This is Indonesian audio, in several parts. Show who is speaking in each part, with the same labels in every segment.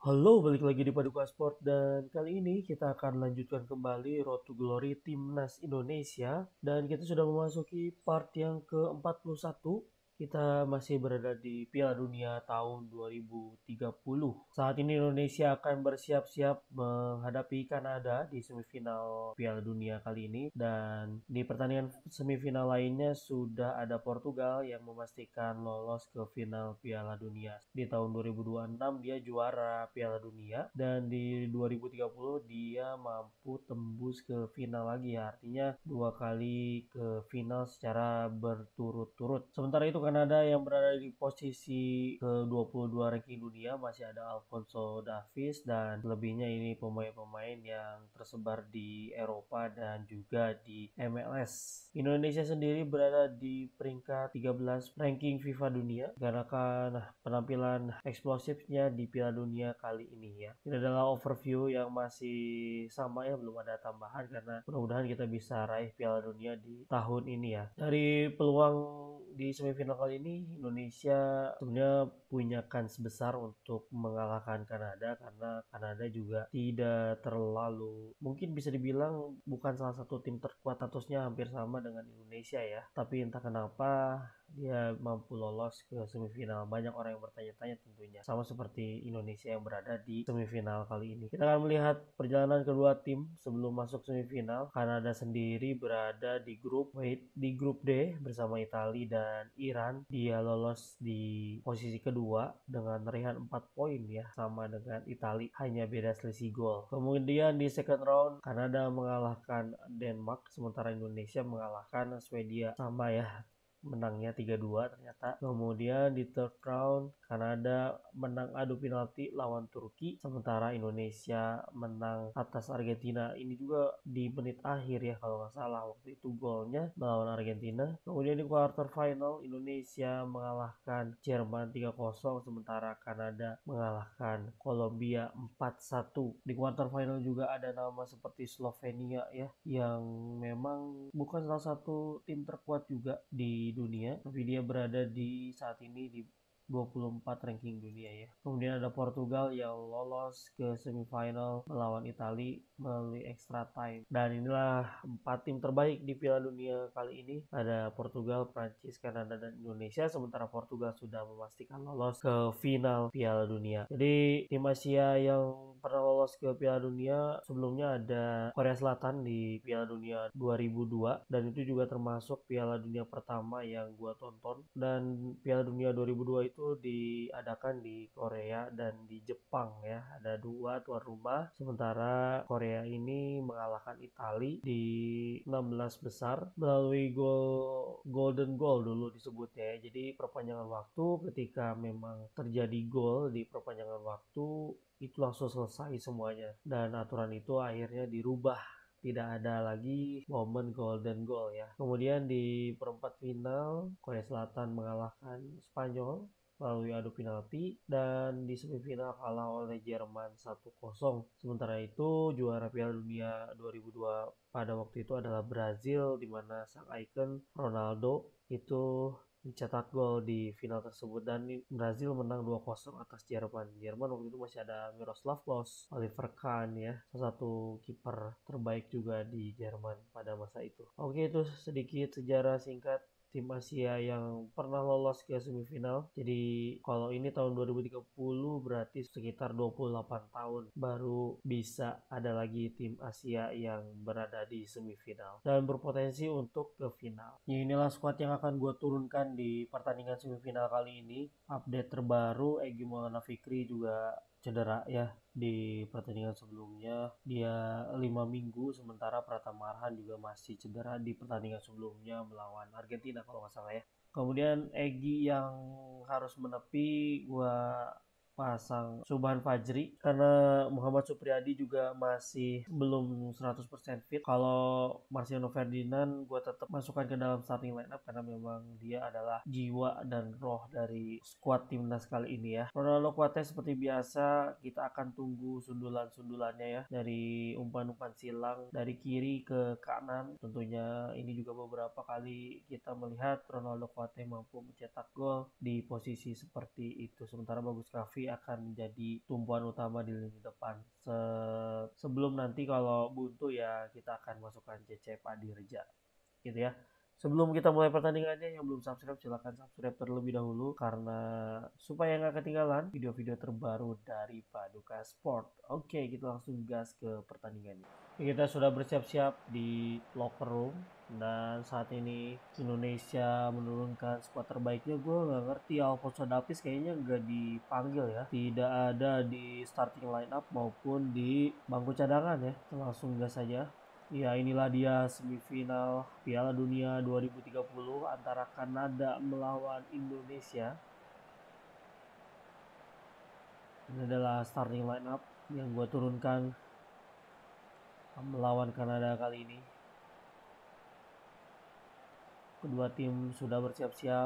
Speaker 1: Halo, balik lagi di Paduka Sport dan kali ini kita akan lanjutkan kembali Road to Glory Timnas Indonesia dan kita sudah memasuki part yang ke-41. Kita masih berada di Piala Dunia tahun 2030. Saat ini Indonesia akan bersiap-siap menghadapi Kanada di semifinal Piala Dunia kali ini dan di pertandingan semifinal lainnya sudah ada Portugal yang memastikan lolos ke final Piala Dunia. Di tahun 2026 dia juara Piala Dunia dan di 2030 dia mampu tembus ke final lagi ya. Artinya dua kali ke final secara berturut-turut. Sementara itu Kanada yang berada di posisi ke-22 ranking dunia masih ada Alphonso Davies dan lebihnya ini pemain-pemain yang tersebar di Eropa dan juga di MLS. Indonesia sendiri berada di peringkat 13 ranking FIFA dunia karena penampilan eksplosifnya di Piala Dunia kali ini ya. Ini adalah overview yang masih sama ya, belum ada tambahan karena mudah-mudahan kita bisa raih Piala Dunia di tahun ini ya. Dari peluang di semifinal kali ini Indonesia sebenarnya punya kans besar untuk mengalahkan Kanada karena Kanada juga tidak terlalu, mungkin bisa dibilang bukan salah satu tim terkuat, statusnya hampir sama dengan Indonesia ya, tapi entah kenapa dia mampu lolos ke semifinal. Banyak orang yang bertanya-tanya tentunya, sama seperti Indonesia yang berada di semifinal kali ini. Kita akan melihat perjalanan kedua tim sebelum masuk semifinal. Kanada sendiri berada di grup D bersama Italia dan Iran. Dia lolos di posisi kedua dengan raihan 4 poin ya, sama dengan Italia, hanya beda selisih gol. Kemudian di second round Kanada mengalahkan Denmark, sementara Indonesia mengalahkan Swedia, sama ya, menangnya 3-2 ternyata. Kemudian di third round Kanada menang adu penalti lawan Turki, sementara Indonesia menang atas Argentina. Ini juga di menit akhir ya kalau nggak salah waktu itu golnya melawan Argentina. Kemudian di quarter final Indonesia mengalahkan Jerman 3-0, sementara Kanada mengalahkan Kolombia 4-1. Di quarter final juga ada nama seperti Slovenia ya, yang memang bukan salah satu tim terkuat juga di dunia, tapi dia berada di saat ini di 24 ranking dunia ya. Kemudian ada Portugal yang lolos ke semifinal melawan Italia melalui extra time. Dan inilah 4 tim terbaik di Piala Dunia kali ini. Ada Portugal, Prancis, Kanada, dan Indonesia. Sementara Portugal sudah memastikan lolos ke final Piala Dunia. Jadi tim Asia yang pernah lolos ke Piala Dunia sebelumnya ada Korea Selatan di Piala Dunia 2002 dan itu juga termasuk Piala Dunia pertama yang gua tonton. Dan Piala Dunia 2002 itu diadakan di Korea dan di Jepang ya. Ada dua tuan rumah, sementara Korea ini mengalahkan Italia di 16 besar melalui golden goal dulu disebutnya ya. Jadi perpanjangan waktu, ketika memang terjadi gol di perpanjangan waktu itu langsung selesai semuanya, dan aturan itu akhirnya dirubah, tidak ada lagi momen golden goal ya. Kemudian di perempat final Korea Selatan mengalahkan Spanyol melalui adu penalti dan di semifinal kalah oleh Jerman 1-0. Sementara itu juara Piala Dunia 2002 pada waktu itu adalah Brazil, di mana sang ikon Ronaldo itu mencetak gol di final tersebut dan Brazil menang 2-0 atas Jerman. Jerman waktu itu masih ada Miroslav Klose, Oliver Kahn ya, salah satu kiper terbaik juga di Jerman pada masa itu. Oke, itu sedikit sejarah singkat tim Asia yang pernah lolos ke semifinal. Jadi kalau ini tahun 2030 berarti sekitar 28 tahun baru bisa ada lagi tim Asia yang berada di semifinal dan berpotensi untuk ke final. Ya, inilah squad yang akan gue turunkan di pertandingan semifinal kali ini. Update terbaru, Egy Maulana Fikri juga cedera ya di pertandingan sebelumnya. Dia 5 minggu, sementara Pratama Arhan juga masih cedera di pertandingan sebelumnya melawan Argentina kalau nggak salah ya. Kemudian Egy yang harus menepi, gua pasang Subhan Fajri karena Muhammad Supriyadi juga masih belum 100% fit. Kalau Marcelino Ferdinand gue tetap masukkan ke dalam starting lineup karena memang dia adalah jiwa dan roh dari skuad timnas kali ini ya. Ronaldo Kuate seperti biasa kita akan tunggu sundulan-sundulannya ya, dari umpan-umpan silang dari kiri ke kanan. Tentunya ini juga beberapa kali kita melihat Ronaldo Kuate mampu mencetak gol di posisi seperti itu. Sementara Bagus Kavi akan menjadi tumpuan utama di lini depan. Sebelum nanti kalau buntu ya kita akan masukkan Cecep Adirja gitu ya. Sebelum kita mulai pertandingannya, yang belum subscribe silahkan subscribe terlebih dahulu karena supaya nggak ketinggalan video-video terbaru dari Paduka Sport. Oke, kita langsung gas ke pertandingannya. Kita sudah bersiap-siap di locker room dan saat ini Indonesia menurunkan skuad terbaiknya. Gue nggak ngerti, Alfonso Davies kayaknya nggak dipanggil ya, tidak ada di starting line up maupun di bangku cadangan ya. Kita langsung gas saja. Ya, inilah dia semifinal Piala Dunia 2030 antara Kanada melawan Indonesia. Ini adalah starting line up yang gue turunkan melawan Kanada kali ini. Kedua tim sudah bersiap-siap.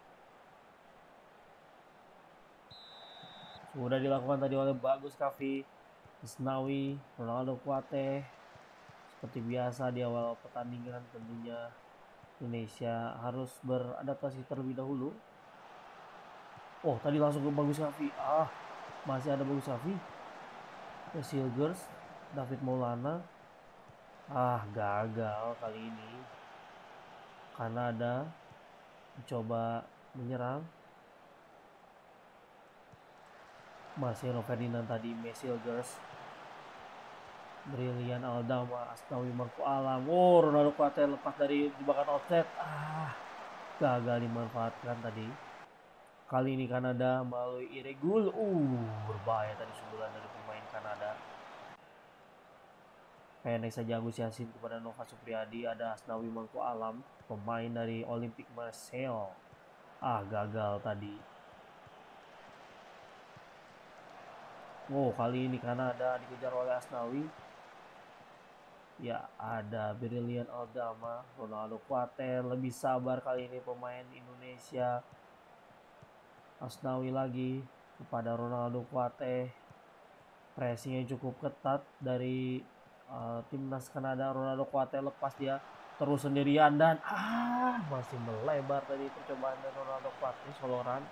Speaker 1: Sudah dilakukan tadi oleh Bagus Kavi, Isnawi, Ronaldo Kuate. Seperti biasa di awal pertandingan tentunya Indonesia harus beradaptasi terlebih dahulu. Oh, tadi langsung ke Bagus Kavi. Masih ada Bagus Kavi. Silgers, David Maulana. Gagal kali ini. Kanada mencoba menyerang. Marcelo Ferdinand tadi, Silgers, Brilian Aldama, Asnawi Mangku Alam. Ronaldo Kuate lepas dari jebakan offset. Gagal dimanfaatkan tadi. Kali ini Kanada melalui Iregul. Berbahaya tadi sundulan dari pemain Kanada. Pendek saja Agus Yasin kepada Nova Supriyadi. Ada Asnawi Mangku Alam, pemain dari Olympique Marseille. Gagal tadi. Kali ini Kanada dikejar oleh Asnawi. Ya, ada Brilian Aldama, Ronaldo Kuate. Lebih sabar kali ini pemain Indonesia. Asnawi lagi kepada Ronaldo Kuate. Pressingnya cukup ketat dari timnas Kanada. Ronaldo Kuate lepas dia terus sendirian dan masih melebar tadi percobaan dari Ronaldo Kuate. Soloran.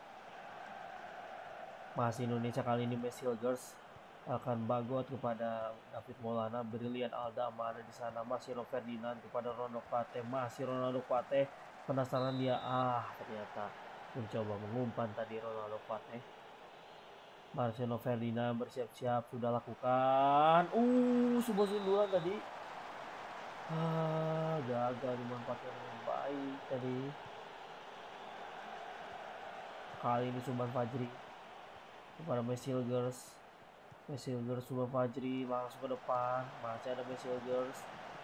Speaker 1: Masih Indonesia kali ini. Silgers akan bagot kepada David Maulana. Brilian Aldama ada di sana. Marcelo Ferdinand kepada Ronaldo Kuate. Masih Ronaldo Kuate. Penasaran dia. Ternyata mencoba mengumpan tadi Ronaldo Kuate. Marcelo Ferdinand bersiap-siap, sudah lakukan. Sebuah sundulan tadi. Gagal dimanfaatkan dengan baik tadi. Kali ini Subhan Fajri kepada Silgers. Subhan Fajri langsung ke depan. Masih ada Silgers.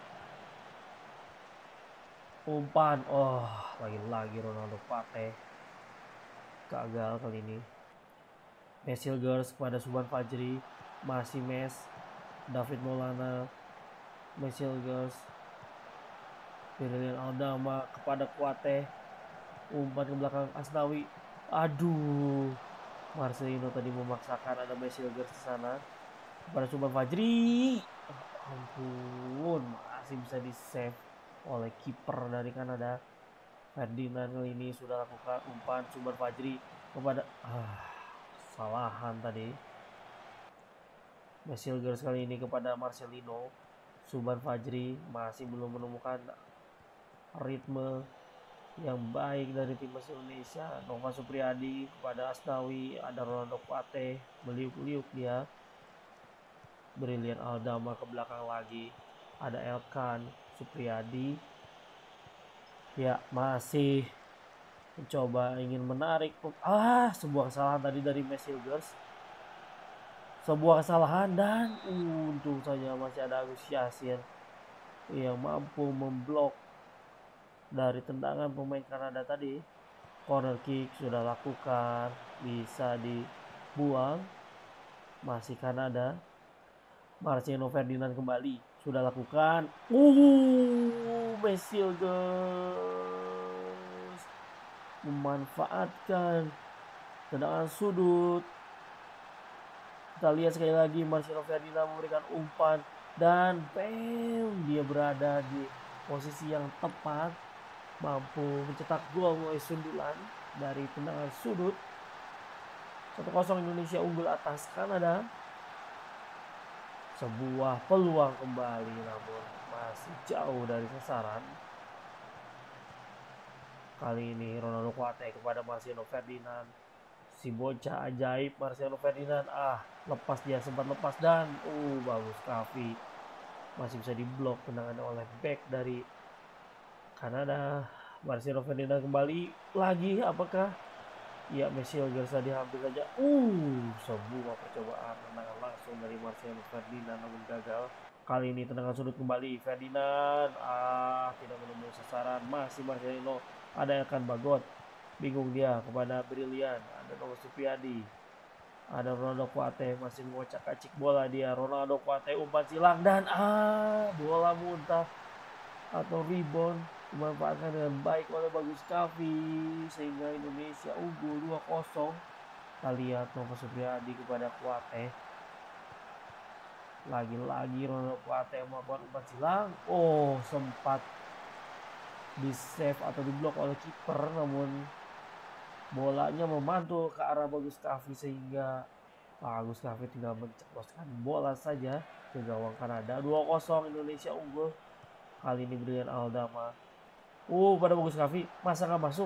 Speaker 1: Umpan. Lagi-lagi Ronaldo Kuate. Gagal kali ini. Silgers kepada Subhan Fajri. Masih David Maulana. Silgers. Brilian Aldama kepada Kuate. Umpan ke belakang Asnawi. Marcelino tadi memaksakan, ada Silgers di sana kepada Subhan Fajri. Ampun, masih bisa di save oleh kiper dari Kanada. Ferdinand kali ini sudah lakukan umpan. Subhan Fajri kepada kesalahan tadi. Silgers kali ini kepada Marcelino. Subhan Fajri masih belum menemukan ritme yang baik dari timnas Indonesia. Nova Supriyadi kepada Asnawi. Ada Ronaldo Kuate, meliuk-liuk dia. Brilian Aldama ke belakang lagi. Ada Elkan Supriyadi. Ya, masih mencoba ingin menarik. Sebuah kesalahan tadi dari Silgers. Sebuah kesalahan dan untung saja masih ada Agus Yasin yang mampu memblok dari tendangan pemain Kanada tadi. Corner kick sudah lakukan, bisa dibuang. Masih Kanada. Marcelo Ferdinand kembali, sudah lakukan. Silgers memanfaatkan tendangan sudut. Kita lihat sekali lagi Marcelo Ferdinand memberikan umpan dan dia berada di posisi yang tepat, mampu mencetak gol melalui sundulan dari tendangan sudut. 1-0 Indonesia unggul atas Kanada. Sebuah peluang kembali namun masih jauh dari sasaran. Kali ini Ronaldo Kuate kepada Marcelo Ferdinand. Si bocah ajaib Marcelo Ferdinand. Lepas, dia sempat lepas dan bagus Kavi. Masih bisa diblok tendangan oleh back dari Kanada. Marcelo Ferdinand kembali lagi, apakah? Ya, Marcelo tadi hampir saja. Sebuah percobaan tendangan langsung dari Marcelo Ferdinand namun gagal. Kali ini tendangan sudut kembali Ferdinand. Tidak menemui sasaran. Masih Marcelino. Ada akan Bagot. Bingung dia kepada Brilian. Ada Novo Supriyadi. Ada Ronaldo Kuate masih mengocak-acik bola dia. Ronaldo Kuate umpan silang dan bola muntah atau rebound dimanfaatkan dengan baik oleh Bagus Kavi sehingga Indonesia unggul 2-0. Kita lihat Novo Supriyadi kepada Kuate. Lagi-lagi Ronaldo Kuate melakukan umpan silang. Sempat di save atau diblok oleh kiper, namun bolanya memantul ke arah Bagus Kavi sehingga Bagus Kavi tinggal menceploskan bola saja ke gawang Kanada. 2-0 Indonesia unggul. Kali ini Brilian Aldama. Pada Bagus Kavi, masa nggak masuk?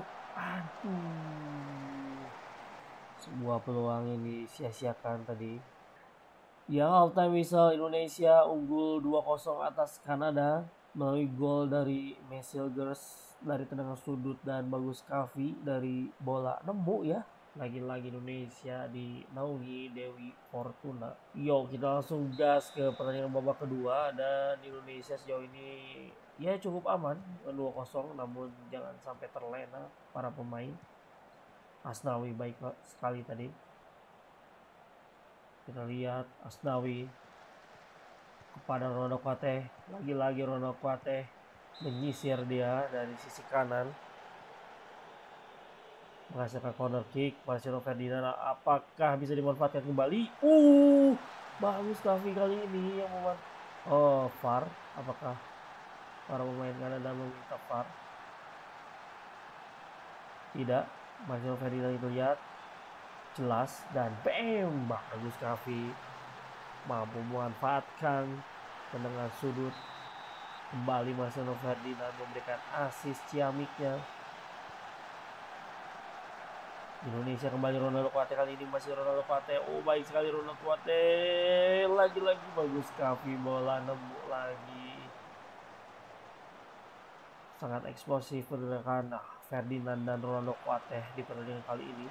Speaker 1: Sebuah peluang yang disia-siakan tadi. Ya, all time whistle, Indonesia unggul 2-0 atas Kanada melalui gol dari Messilgers dari tendangan sudut dan Bagus Kavi dari bola nemu ya. Lagi-lagi Indonesia dinaungi Dewi Fortuna. Kita langsung gas ke pertandingan babak kedua dan Indonesia sejauh ini ya cukup aman 2-0, namun jangan sampai terlena para pemain. Asnawi baik sekali tadi. Kita lihat Asnawi kepada Ronaldo Kuate. Lagi-lagi Ronaldo Kuate menyisir dia dari sisi kanan. Menghasilkan corner kick. Marcelo Ferdinand apakah bisa dimanfaatkan kembali? Bagus Kavi kali ini yang VAR. Apakah para pemain Kanada meminta VAR? Tidak. Marcelo Ferdinand itu lihat jelas dan bagus Kavi mampu memanfaatkan tendangan sudut. Kembali Marcelo Ferdinand memberikan assist ciamiknya. Indonesia kembali Ronaldo Kuate, kali ini masih Ronaldo Kuate. Baik sekali Ronaldo Kuate. Lagi-lagi Bagus Kavi, bola nemu lagi. Sangat eksplosif pergerakan Ferdinand dan Ronaldo Kuate di pertandingan kali ini.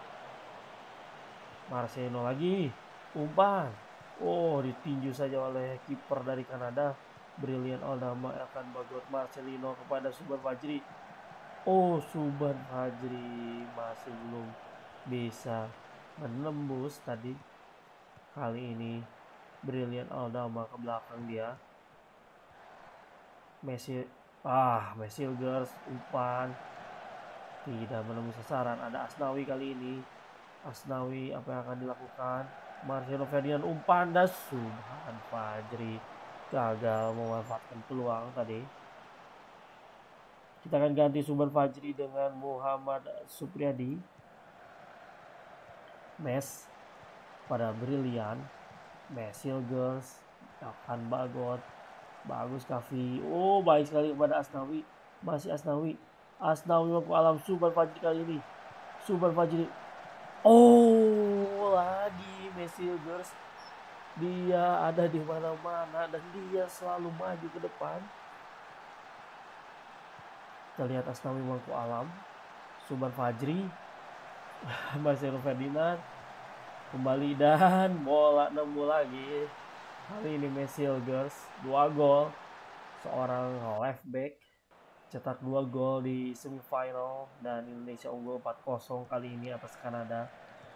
Speaker 1: Marcelo lagi umpan. Ditinju saja oleh kiper dari Kanada. Brilian Aldama akan Bagot Marcelino kepada Subhan Fajri. Subhan Fajri masih belum bisa menembus tadi. Kali ini Brilian Aldama ke belakang dia. Messilgers umpan tidak menembus sasaran. Ada Asnawi kali ini. Asnawi apa yang akan dilakukan? Marcelo Ferdinand umpan dan Subhan Fajri gagal memanfaatkan peluang tadi. Kita akan ganti Subhan Fajri dengan Muhammad Supriyadi. Mes pada Brilian. Messilgers akan Bagot. Bagus Kavi. Baik sekali kepada Asnawi. Masih Asnawi. Asnawi mampu alam Subhan Fajri kali ini. Subhan Fajri. Lagi Messilgers. Dia ada di mana-mana dan dia selalu maju ke depan. Kita lihat Asnawi mampu alam. Subhan Fajri. Marcelo Ferdinand. Kembali dan bola nemu lagi. Kali ini Messilgers 2 gol. Seorang left back cetak 2 gol di semifinal dan Indonesia unggul 4-0 kali ini atas Kanada.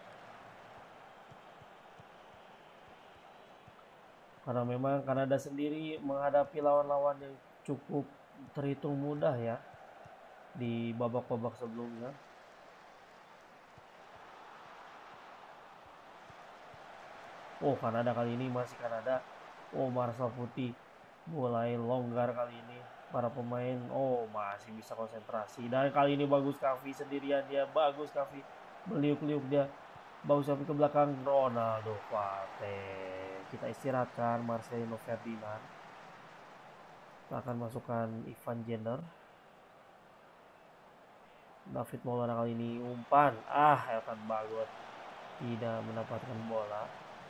Speaker 1: Karena memang Kanada sendiri menghadapi lawan-lawan yang cukup terhitung mudah ya di babak-babak sebelumnya. Kanada kali ini masih Kanada. Marcel Putih mulai longgar kali ini. Para pemain masih bisa konsentrasi. Dan kali ini Bagus Kavi sendirian dia. Bagus Kavi meliuk-liuk dia. Bagus sampai ke belakang Ronaldo Kuate. Kita istirahatkan Marcelino Ferdinand. Kita akan masukkan Ivan Jenner. David Maulana kali ini umpan. Elkan Bagot tidak mendapatkan bola.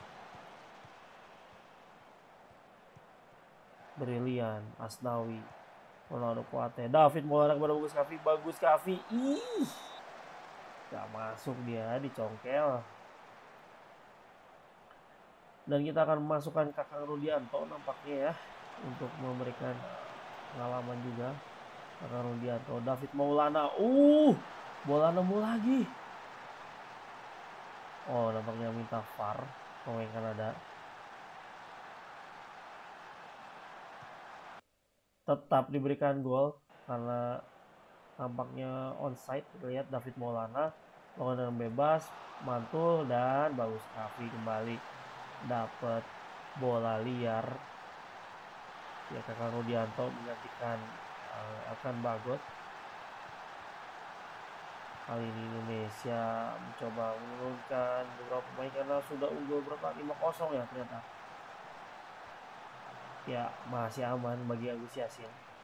Speaker 1: Brilian, Asnawi, Ronaldo Kuate, David Maulana kepada Bagus Kavi. Gak masuk dia, dicongkel. Dan kita akan memasukkan Kakang Rudianto nampaknya ya, untuk memberikan pengalaman juga. Kakang Rudianto, David Maulana, bola nemu lagi. Nampaknya minta VAR pemain Kanada. Tetap diberikan gol karena tampaknya onside. Kita lihat David Maulana dengan bebas, mantul, dan Bagus Kavi kembali dapat bola liar. Ya, Kakang Rudianto menggantikan Elkan Bagot. Kali ini Indonesia mencoba menurunkan beberapa pemain karena sudah unggul berapa 5-0 ya ternyata. Ya, masih aman bagi Agus Yassin.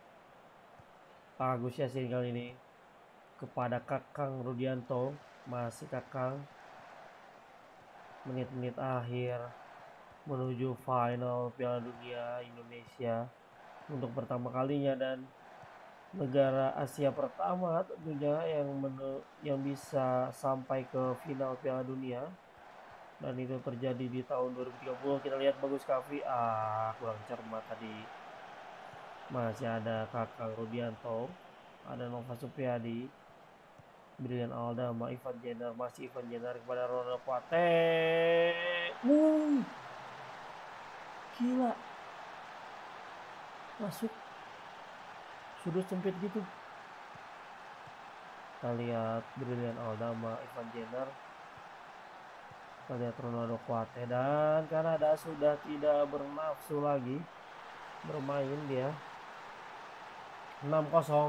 Speaker 1: Agus Yassin kali ini kepada Kakang Rudianto. Masih Kakang. Menit-menit akhir menuju final Piala Dunia Indonesia untuk pertama kalinya dan negara Asia pertama tentunya yang bisa sampai ke final Piala Dunia, dan itu terjadi di tahun 2030. Kita lihat Bagus Kavi, kurang cermat tadi. Masih ada Kakang Rudianto, ada Nova Supriyadi, Brilian Aldama, Ivan Jenner, masih Ivan Jenner kepada Ronaldo Kuate. Gila, masuk sudut sempit gitu. Kita lihat Brilian Aldama, Ivan Jenner, kita lihat Ronaldo Kuate, dan Kanada sudah tidak bernafsu lagi bermain dia. 6-0.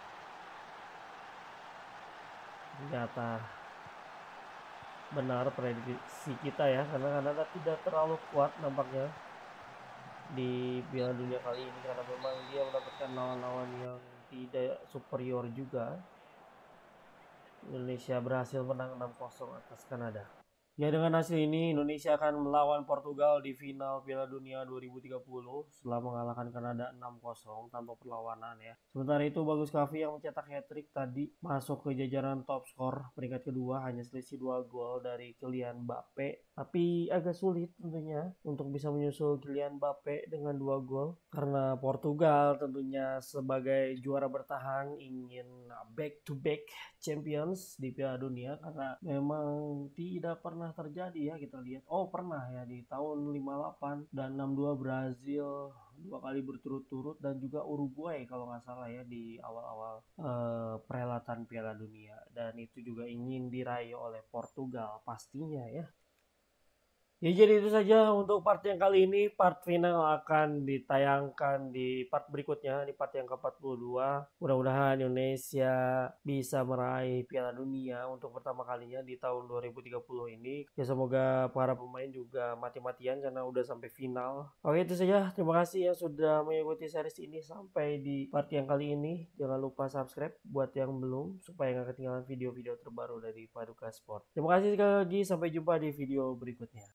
Speaker 1: Ternyata benar prediksi kita ya, karena Kanada tidak terlalu kuat nampaknya di Piala Dunia kali ini, karena memang dia mendapatkan lawan-lawan yang tidak superior juga. Indonesia berhasil menang 6-0 atas Kanada. Ya, dengan hasil ini Indonesia akan melawan Portugal di final Piala Dunia 2030 setelah mengalahkan Kanada 6-0 tanpa perlawanan ya. Sementara itu Bagus Kavi yang mencetak hat-trick tadi masuk ke jajaran top skor peringkat kedua, hanya selisih 2 gol dari Kylian Mbappe. Tapi agak sulit tentunya untuk bisa menyusul Kylian Mbappe dengan 2 gol karena Portugal tentunya sebagai juara bertahan ingin back to back champions di Piala Dunia, karena memang tidak pernah terjadi ya. Kita lihat pernah ya di tahun 58 dan 62 Brazil 2 kali berturut-turut, dan juga Uruguay kalau nggak salah ya di awal-awal perhelatan Piala Dunia, dan itu juga ingin diraih oleh Portugal pastinya ya. Ya, jadi itu saja untuk part yang kali ini. Part final akan ditayangkan di part berikutnya, di part yang ke-42. Mudah-mudahan Indonesia bisa meraih Piala Dunia untuk pertama kalinya di tahun 2030 ini. Ya, semoga para pemain juga mati-matian karena udah sampai final. Oke, itu saja. Terima kasih yang sudah mengikuti series ini sampai di part yang kali ini. Jangan lupa subscribe buat yang belum, supaya nggak ketinggalan video-video terbaru dari Paduka Sport. Terima kasih sekali lagi. Sampai jumpa di video berikutnya.